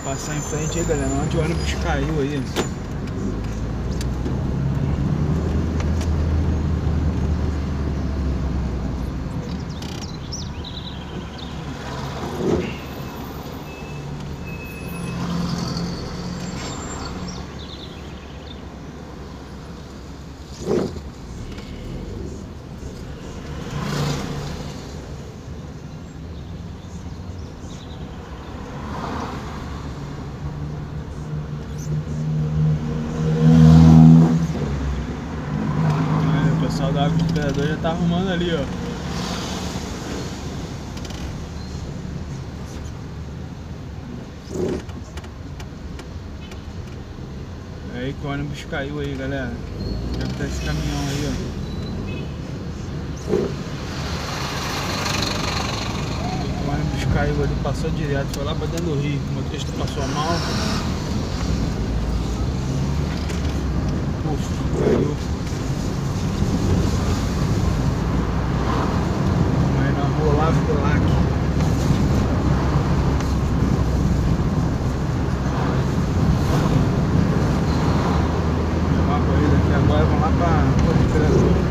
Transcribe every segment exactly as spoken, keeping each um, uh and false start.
Passar em frente aí, galera, onde o ônibus caiu aí. O pessoal da Água do Imperador já tá arrumando ali, ó. É aí que o ônibus caiu aí, galera. Deve estar esse caminhão aí, ó. O ônibus caiu ali, passou direto, foi lá pra dentro do rio. O motorista passou mal. Uf, caiu. Aí na rua Olavo Bilac. Uma corrida aqui agora, vamos lá pra Porto Imperador.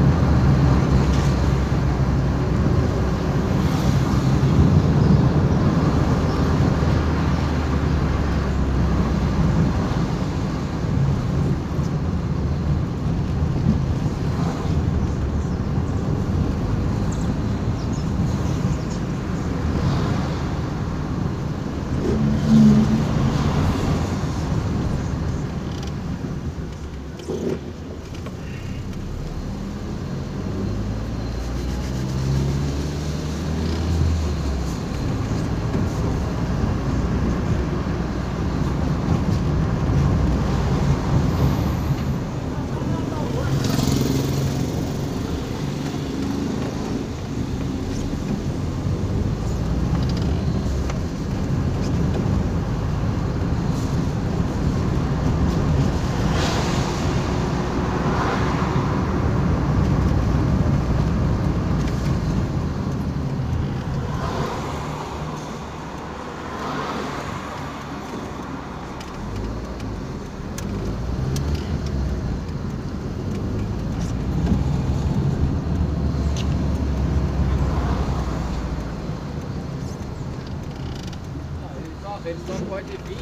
Eles não podem vir.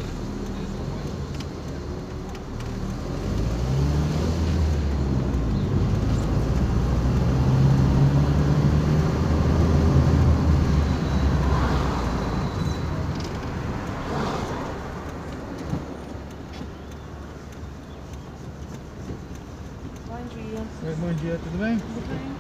Bom dia. Oi, bom dia, tudo bem? Tudo bem?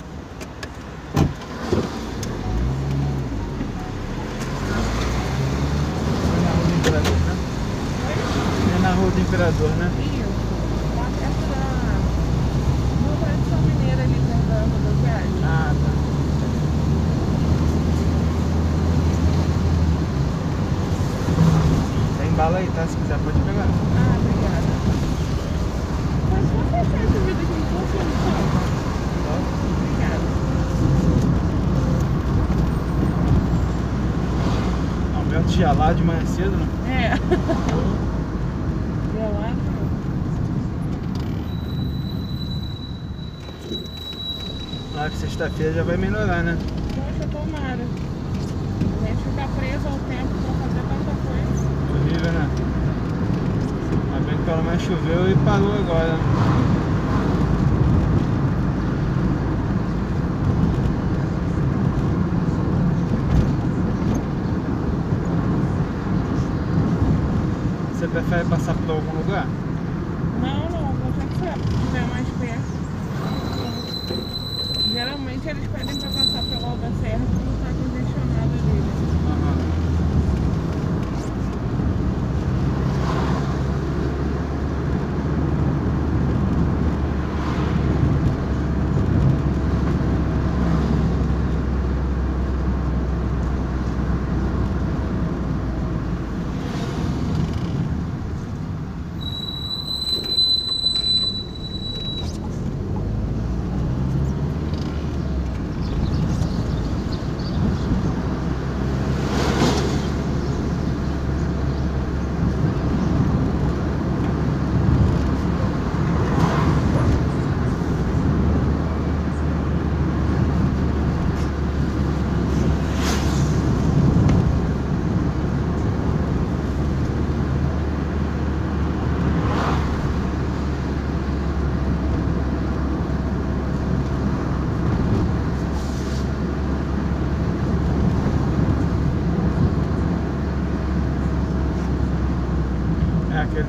É na Rua do Imperador, né? Isso. Lá perto da... Uma tradição mineira ali perto da rodoviária. Ah, tá. Tem bala aí, tá? Se quiser pode pegar. Ah, obrigada. Mas só fechar esse vídeo aqui um pouquinho, só. Obrigada. Aumento gelado de manhã cedo, né? É. Gelado. Claro que sexta-feira já vai melhorar, né? Poxa, tomara. A gente fica preso ao tempo pra fazer tanta coisa. Horrível, né? Ainda bem que pelo menos choveu e parou agora. Você prefere passar por algum lugar? Não, não, vou sempre se estiver mais perto. Geralmente eles pedem pra passar pelo Alda Serra quando tá congestionado ali, né? Aham.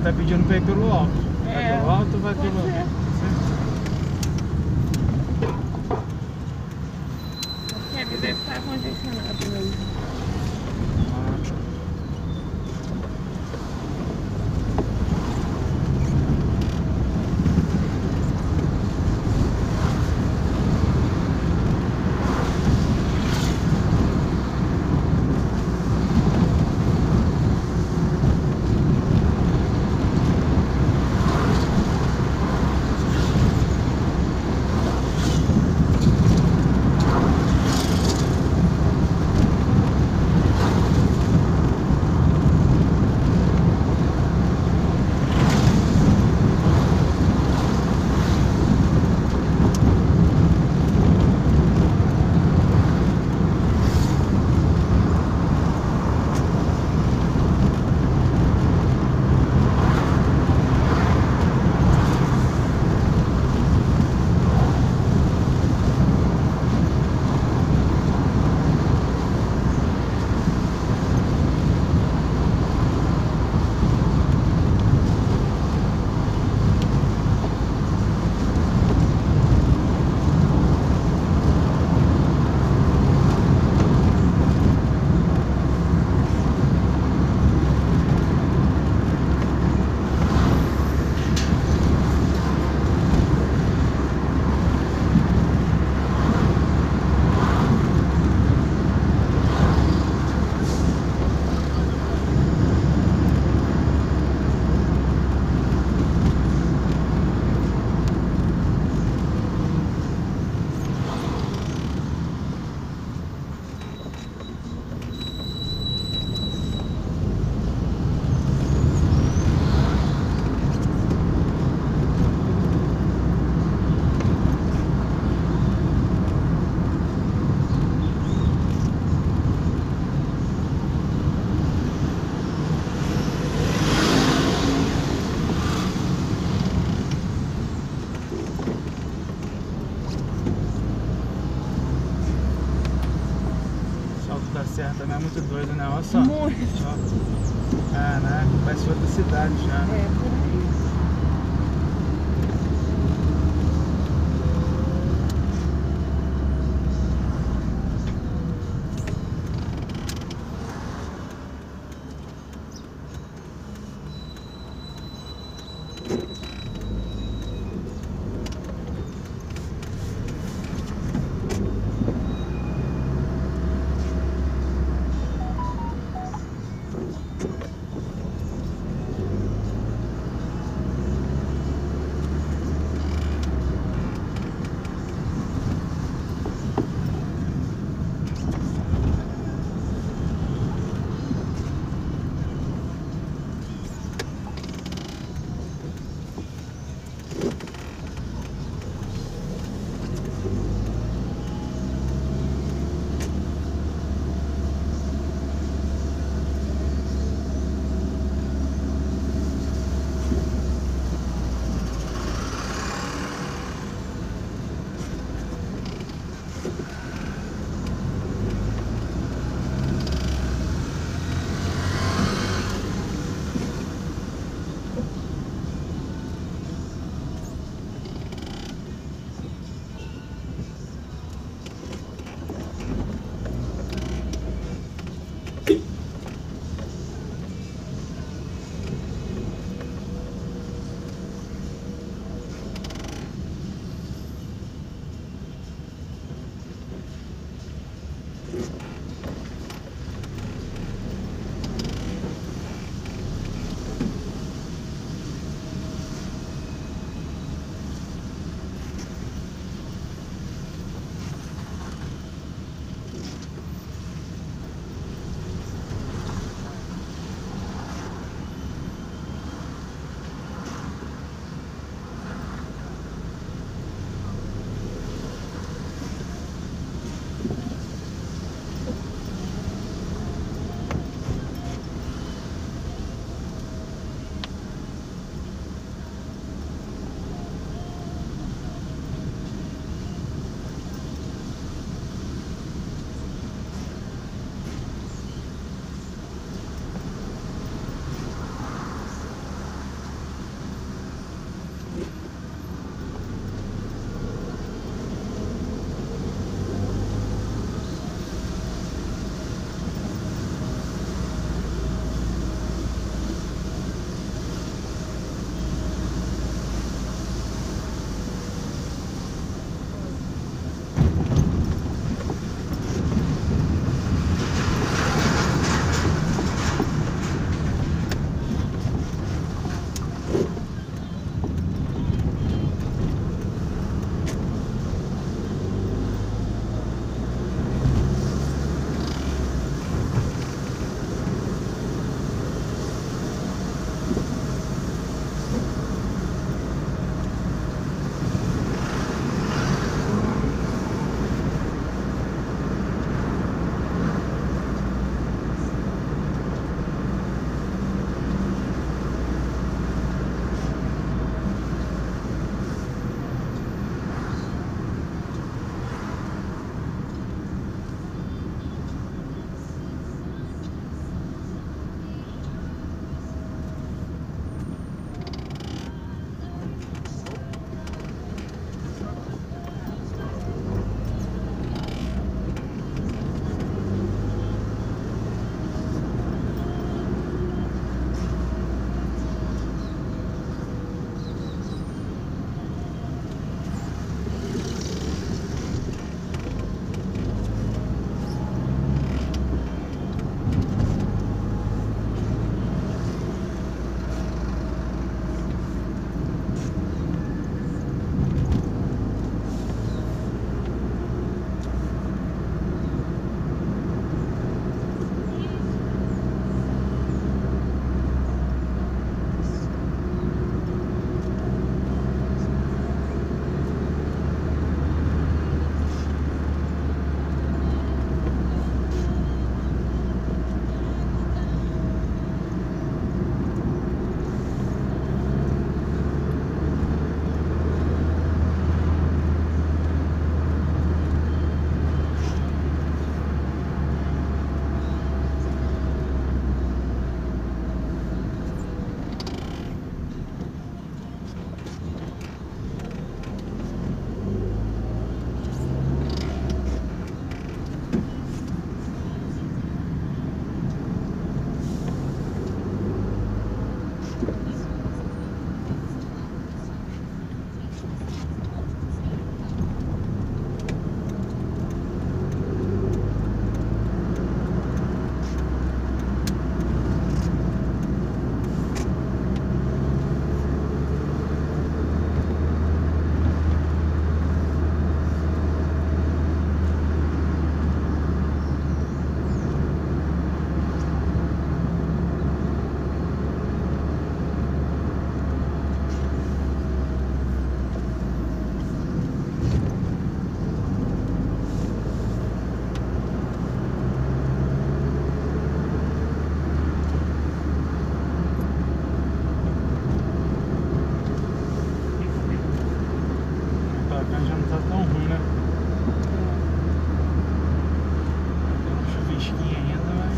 tá pedindo pra ir pelo alto. É, vai pelo alto ou vai pode pelo... ser. Você- Porque ali deve estar congestionado mesmo. Da Serra também é muito doido, né? Olha só. Muito. Só. Caraca, parece outra cidade já. É, por aí. cá já não tá tão ruim, né? Tem um chuvisquinho ainda, mas...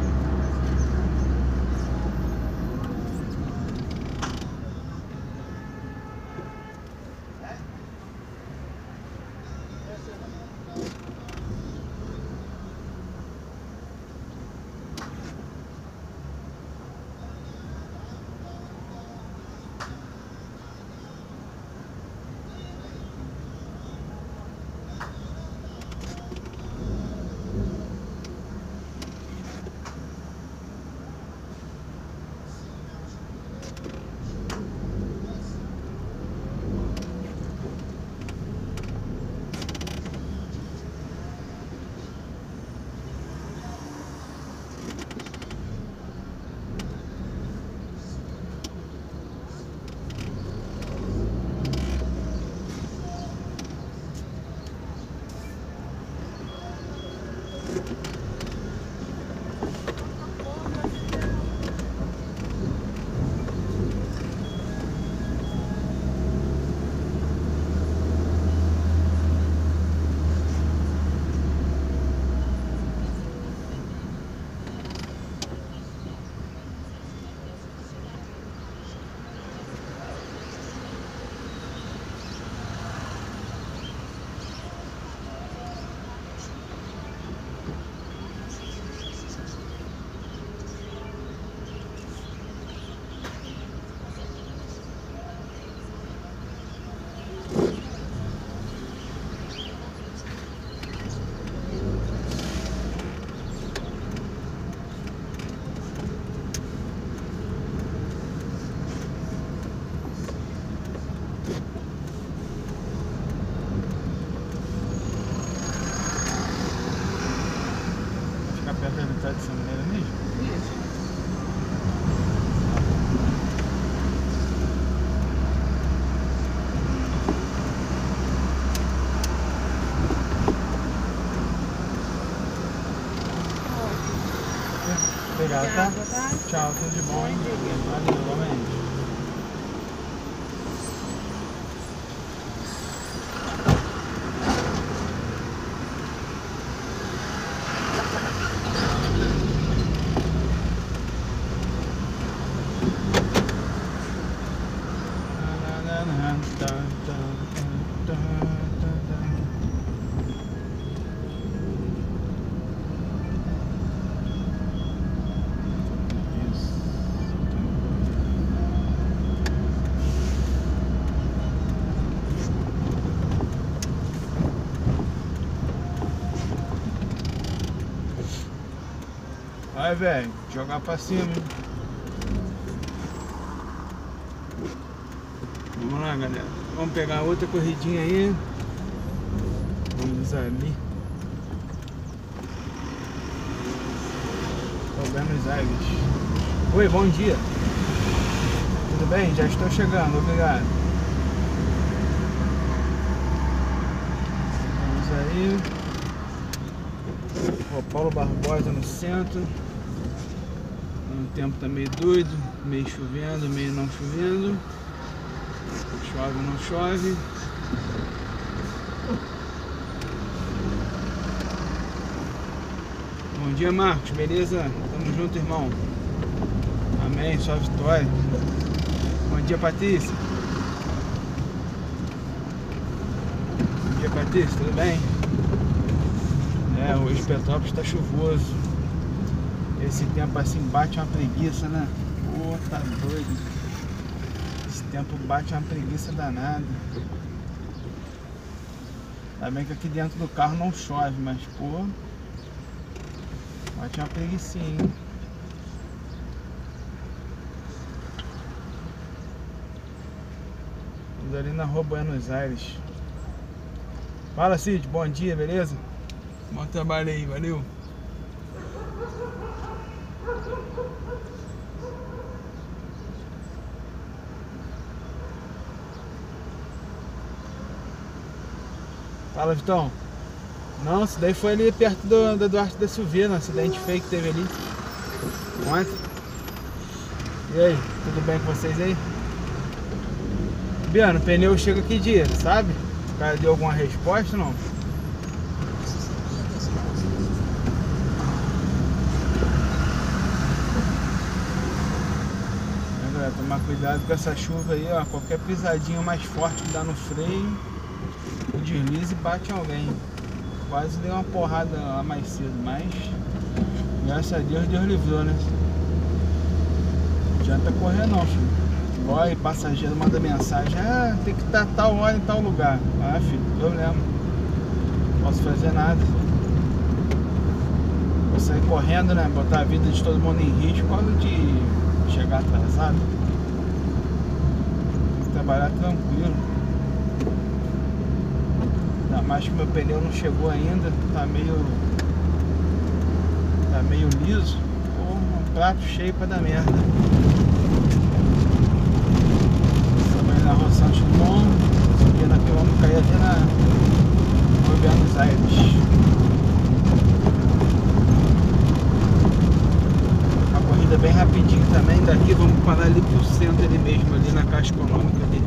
Tá dessa maneira mesmo? Isso. Obrigado, tá? Obrigada, tá? Tchau, tudo de bom, hein? Valeu, igualmente. Vai, velho, jogar pra cima, hein? Vamos lá, galera. Vamos pegar outra corridinha aí. Vamos ali. Buenos Aires. Oi, bom dia. Tudo bem? Já estou chegando, obrigado. Vamos aí. Ó, Paulo Barbosa no centro. O tempo tá meio doido, meio chovendo, meio não chovendo. Chove, não chove. Bom dia, Marcos, beleza? Tamo junto, irmão. Amém, só vitória. Bom dia, Patrícia. Bom dia, Patrícia, tudo bem? É, hoje Petrópolis tá chuvoso. Esse tempo assim bate uma preguiça, né? Pô, tá doido. Esse tempo bate uma preguiça danada. Ainda bem que aqui dentro do carro não chove, mas pô, bate uma preguicinha. Estamos ali na rua Buenos Aires. Fala, Cid, bom dia, beleza? Bom trabalho aí, valeu. Fala, Vitão. Não, isso daí foi ali perto do, do Duarte da Silveira, no acidente feio que teve ali ontem. E aí, tudo bem com vocês aí? Biano, o pneu chega que dia, sabe? cara deu alguma resposta, não? É, galera, tomar cuidado com essa chuva aí, ó. Qualquer pisadinha mais forte que dá no freio, o deslize bate em alguém. Quase deu uma porrada lá mais cedo, mas graças a Deus, Deus livrou, né? Não adianta correr não, filho. Igual aí, passageiro manda mensagem: ah, tem que estar tal hora em tal lugar. Ah, filho, problema. Não posso fazer nada. Vou sair correndo, né? Botar a vida de todo mundo em risco por causa de chegar atrasado. Tem que trabalhar tranquilo. Ainda mais que meu pneu não chegou ainda. Tá meio... Tá meio liso. Pô, um prato cheio pra dar merda. Na Rua Santos Dumont, subindo aqui, vamos cair ali na Rua Buenos Aires. Uma corrida bem rapidinho também, daqui vamos parar ali pro centro ali mesmo, ali na Caixa Econômica ali.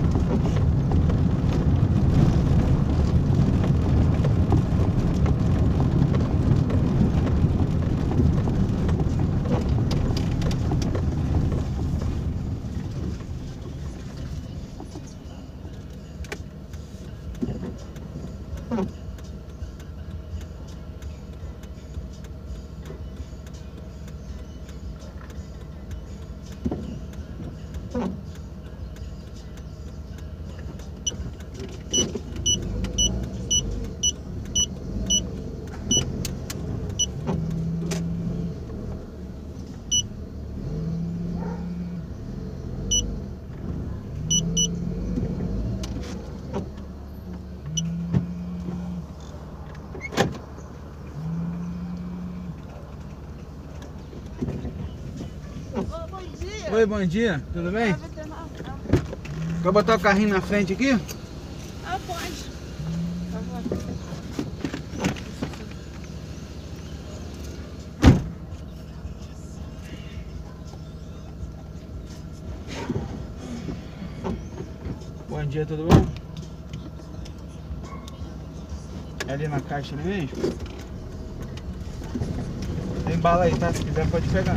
Oi, bom dia, tudo bem? Quer botar o carrinho na frente aqui? Ah, pode. Por favor. Bom dia, tudo bom? É ali na caixa ali mesmo? Tem bala aí, tá? Se quiser pode pegar.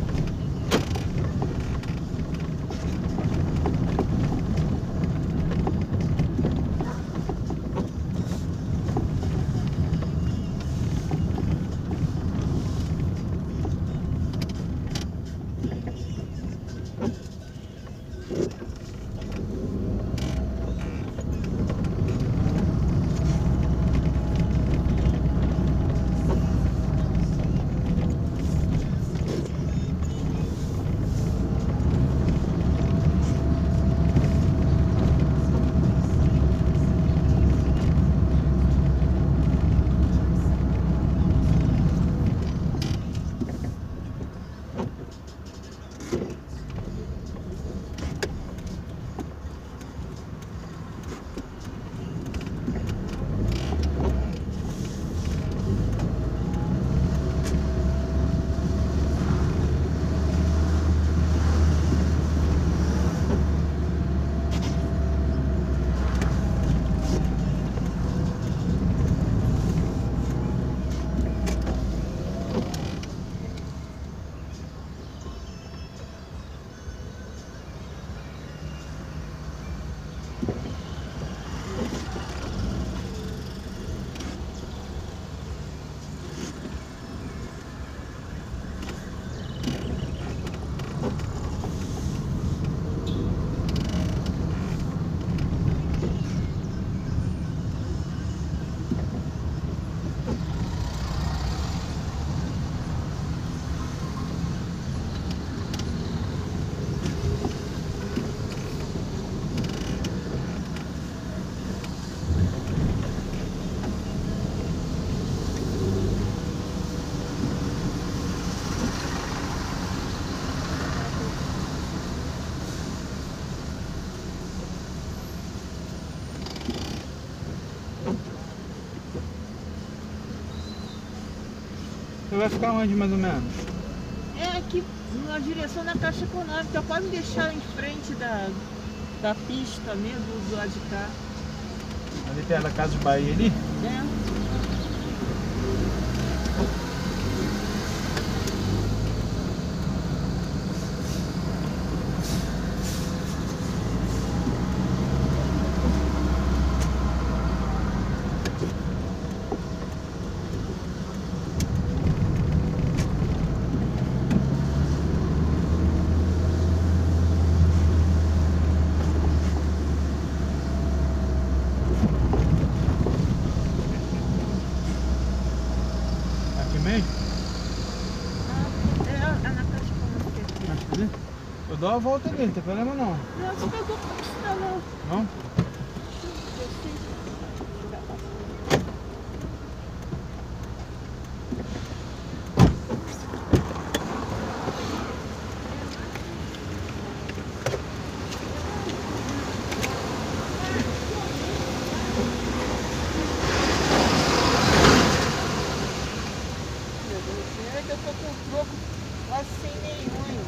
Você vai ficar onde mais ou menos? É aqui na direção da Caixa Econômica. Pode me deixar em frente da, da pista mesmo, do lado de cá. Ali perto da Casa de Bahia ali. É. Eu dou a volta ali, não tem problema não. Não, você pegou pra piscina não. Não? Eu tô com um troco quase sem nenhum ainda.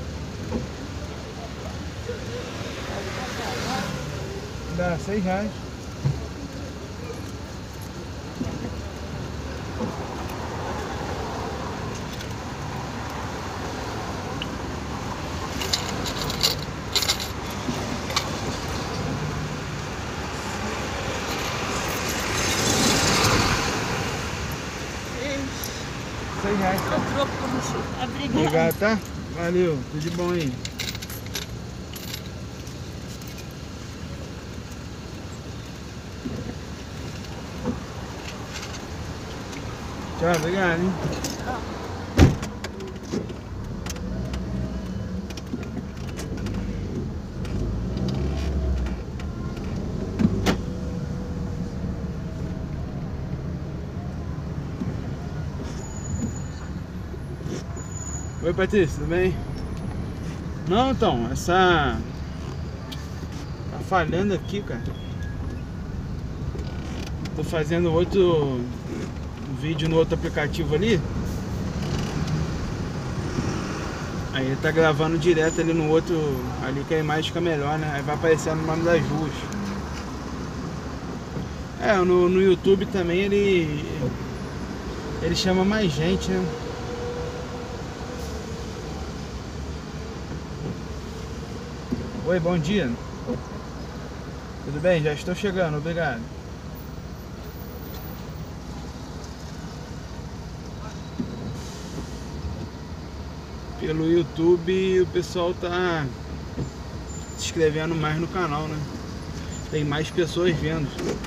Dá seis reais. Seis reais. Eu troco pra você. Obrigada. Obrigado, tá? Valeu, tudo de bom aí. Tchau, obrigado, hein? Tchau. Oi, Patrícia, tudo bem? Não, então, essa... Tá falhando aqui, cara. Tô fazendo outro vídeo no outro aplicativo ali. Aí ele tá gravando direto ali no outro, ali que a imagem fica melhor, né? Aí vai aparecendo o nome das ruas. É, no, no YouTube também ele... Ele chama mais gente, né? Oi, bom dia. Tudo bem? Já estou chegando, obrigado. Pelo YouTube o pessoal tá se inscrevendo mais no canal, né? Tem mais pessoas vendo.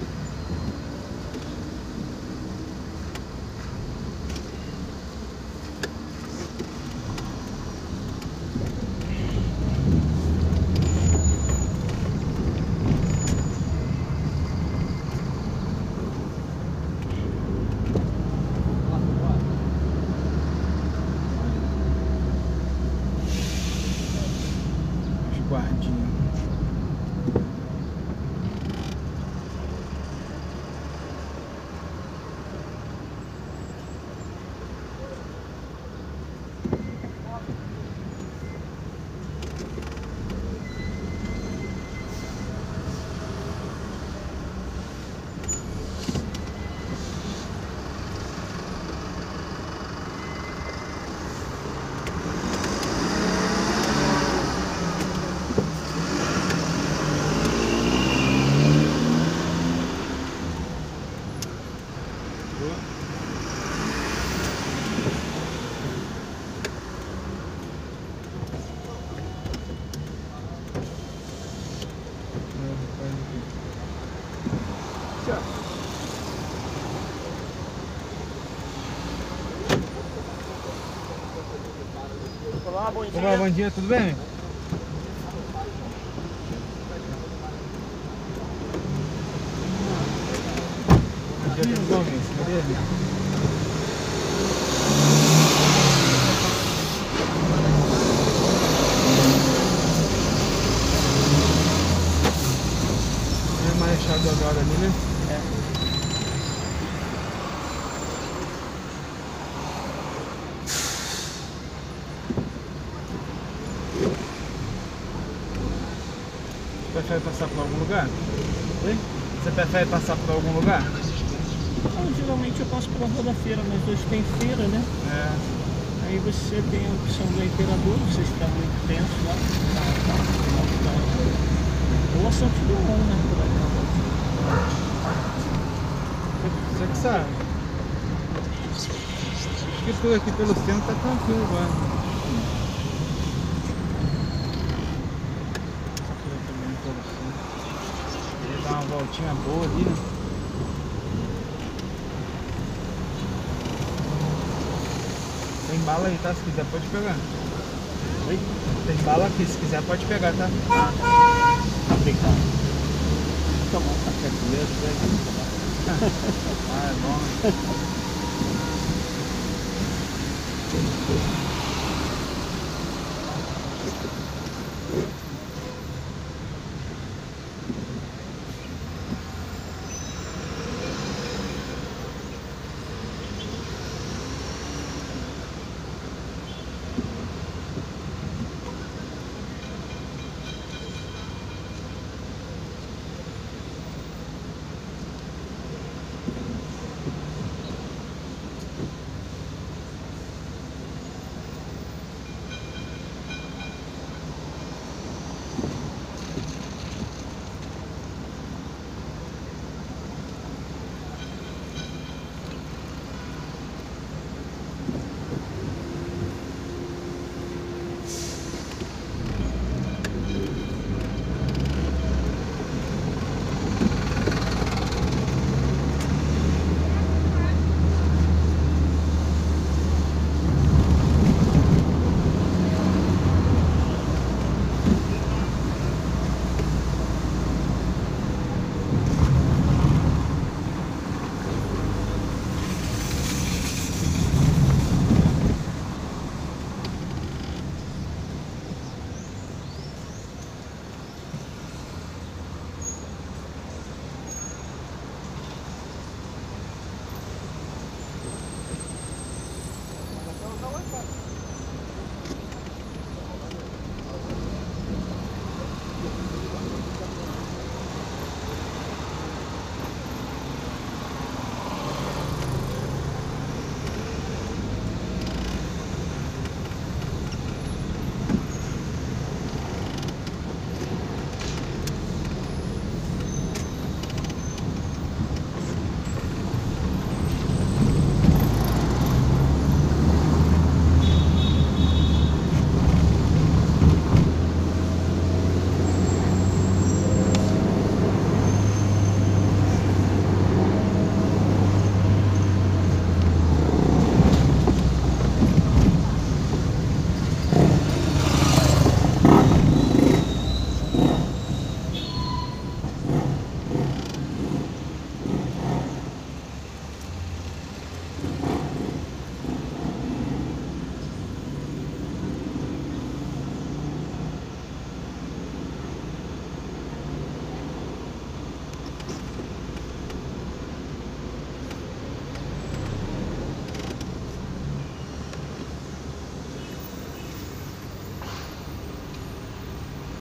Guardinha. Olá, bom dia. Olá, bom dia, tudo bem? Bom dia, tudo bom, gente? Beleza? É mais achado agora ali, né? É. Prefere passar por algum lugar? Oi? Você prefere passar por algum lugar? Então, geralmente eu passo pela Rua da Feira, mas hoje tem feira, né? É. Aí você tem a opção do Imperador, você está muito tenso lá. Tá, tá, tá, tá. Ou a Santos Dumont, né? Por aí, Você que sabe. Acho que tudo aqui pelo centro tá tranquilo agora. Queria dar uma voltinha boa ali, né? Tem bala aí, tá? Se quiser pode pegar. Oi? Tem bala aqui, se quiser pode pegar, tá? Obrigado. Vou tomar um café primeiro, né? Ah, é bom.